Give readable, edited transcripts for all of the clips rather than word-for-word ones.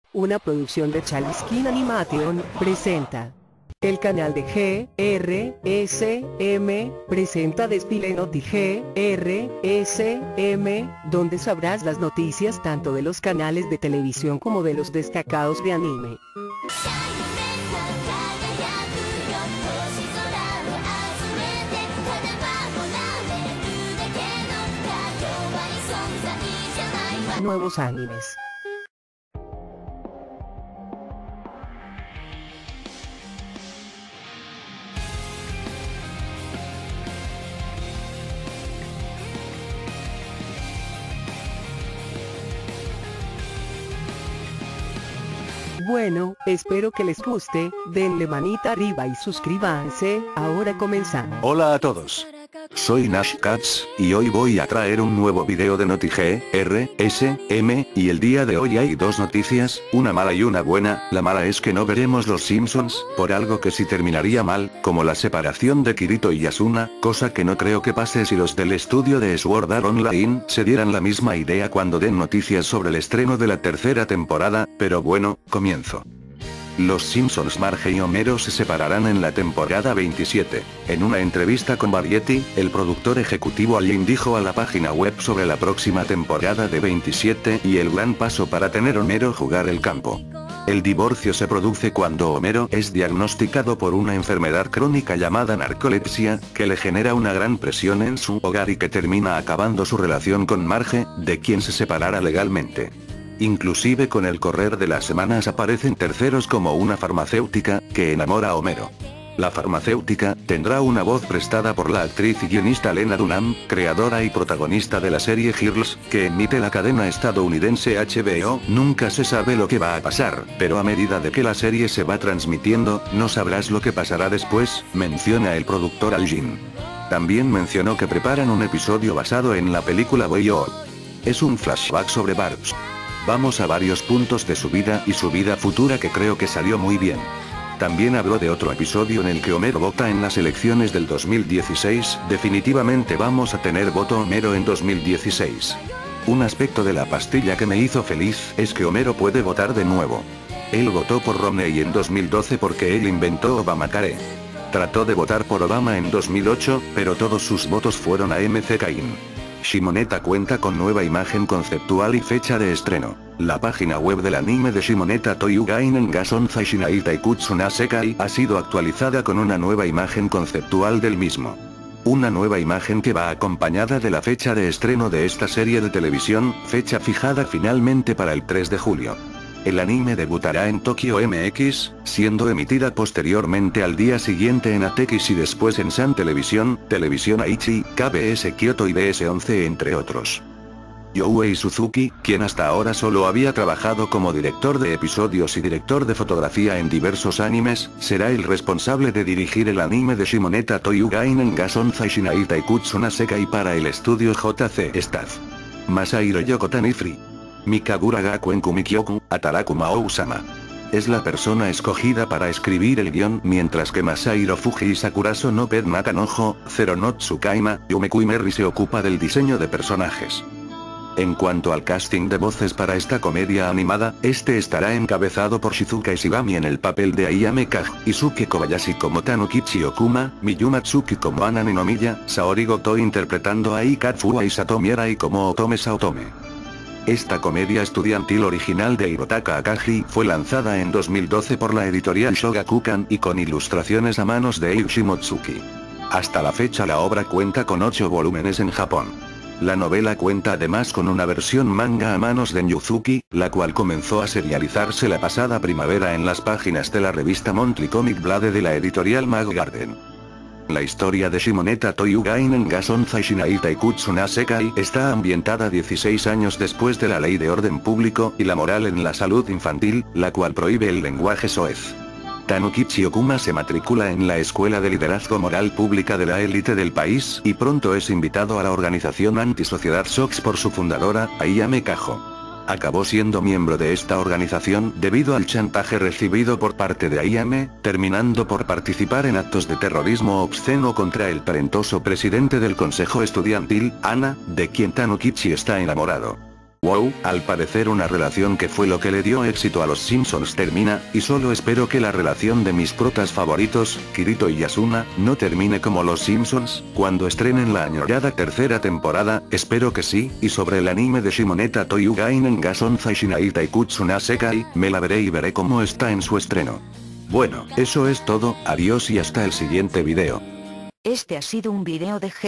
una producción de Chaliskin Animation, presenta. El canal de GRSM presenta Desfile Noti GRSM, donde sabrás las noticias tanto de los canales de televisión como de los destacados de anime. Nuevos animes. Bueno, espero que les guste, denle manita arriba y suscríbanse, ahora comenzamos. Hola a todos. Soy Nash Katz, y hoy voy a traer un nuevo video de Noti GRSM, y el día de hoy hay dos noticias, una mala y una buena. La mala es que no veremos los Simpsons, por algo que sí terminaría mal, como la separación de Kirito y Asuna, cosa que no creo que pase si los del estudio de Sword Art Online se dieran la misma idea cuando den noticias sobre el estreno de la tercera temporada, pero bueno, comienzo. Los Simpsons Marge y Homero se separarán en la temporada 27. En una entrevista con Variety, el productor ejecutivo Allen dijo a la página web sobre la próxima temporada de 27 y el gran paso para tener Homero jugar el campo. El divorcio se produce cuando Homero es diagnosticado por una enfermedad crónica llamada narcolepsia, que le genera una gran presión en su hogar y que termina acabando su relación con Marge, de quien se separará legalmente. Inclusive con el correr de las semanas aparecen terceros como una farmacéutica, que enamora a Homero. La farmacéutica tendrá una voz prestada por la actriz y guionista Lena Dunham, creadora y protagonista de la serie Girls, que emite la cadena estadounidense HBO. Nunca se sabe lo que va a pasar, pero a medida de que la serie se va transmitiendo, no sabrás lo que pasará después, menciona el productor Allen. También mencionó que preparan un episodio basado en la película Boy O. Es un flashback sobre Barbs. Vamos a varios puntos de su vida y su vida futura que creo que salió muy bien. También habló de otro episodio en el que Homero vota en las elecciones del 2016, definitivamente vamos a tener voto Homero en 2016. Un aspecto de la pastilla que me hizo feliz es que Homero puede votar de nuevo. Él votó por Romney en 2012 porque él inventó Obamacare. Trató de votar por Obama en 2008, pero todos sus votos fueron a MC Cain. Shimoneta cuenta con nueva imagen conceptual y fecha de estreno. La página web del anime de Shimoneta Toyugainen ga Sonzai Shinai Taikutsu na Sekai ha sido actualizada con una nueva imagen conceptual del mismo. Una nueva imagen que va acompañada de la fecha de estreno de esta serie de televisión, fecha fijada finalmente para el 3 de julio. El anime debutará en Tokyo MX, siendo emitida posteriormente al día siguiente en ATX y después en Sun Televisión, Televisión Aichi, KBS Kyoto y BS11 entre otros. Youei Suzuki, quien hasta ahora solo había trabajado como director de episodios y director de fotografía en diversos animes, será el responsable de dirigir el anime de Shimoneta Toyugainen ga Sonzai Shinai Taikutsu na Sekai para el estudio JC Staff. Masahiro Yokotanifri. Mikagura ga Kwenku Mikyoku, Ataraku Mao-sama. Es la persona escogida para escribir el guión, mientras que Masahiro Fuji y Sakurazo no Ped Nakanojo, Zero no Tsukaima, Yumeko Merry se ocupa del diseño de personajes. En cuanto al casting de voces para esta comedia animada, este estará encabezado por Shizuka Ishigami en el papel de Ayame Kaj, Isuke Kobayashi como Tanukichi Okuma, Miyuma Tsuki como Anane no Miya, Saori Goto interpretando a Ikatsuwa y Satomi Arai como Otome Saotome. Esta comedia estudiantil original de Hirotaka Akagi fue lanzada en 2012 por la editorial Shogakukan y con ilustraciones a manos de Eiichi Motsuki. Hasta la fecha la obra cuenta con 8 volúmenes en Japón. La novela cuenta además con una versión manga a manos de Nyuzuki, la cual comenzó a serializarse la pasada primavera en las páginas de la revista Monthly Comic Blade de la editorial Mag Garden. La historia de Shimoneta Toyugainen ga Sonzai Shinai Taikutsu na Sekai está ambientada 16 años después de la ley de orden público y la moral en la salud infantil, la cual prohíbe el lenguaje soez. Tanukichi Okuma se matricula en la Escuela de Liderazgo Moral Pública de la élite del país y pronto es invitado a la organización antisociedad SOX por su fundadora, Ayame Kajo. Acabó siendo miembro de esta organización debido al chantaje recibido por parte de Ayame, terminando por participar en actos de terrorismo obsceno contra el talentoso presidente del consejo estudiantil, Ana, de quien Tanukichi está enamorado. Wow, al parecer una relación que fue lo que le dio éxito a los Simpsons termina, y solo espero que la relación de mis protas favoritos, Kirito y Asuna, no termine como los Simpsons, cuando estrenen la añorada tercera temporada, espero que sí, y sobre el anime de Shimoneta Toyugainen ga Sonzai Shinai Taikutsu na Sekai, me la veré y veré cómo está en su estreno. Bueno, eso es todo, adiós y hasta el siguiente video. Este ha sido un video de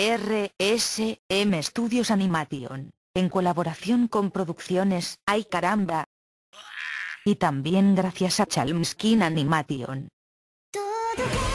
GRSM Studios Animation, en colaboración con Producciones Ay Caramba. Y también gracias a Chalmskin Animation.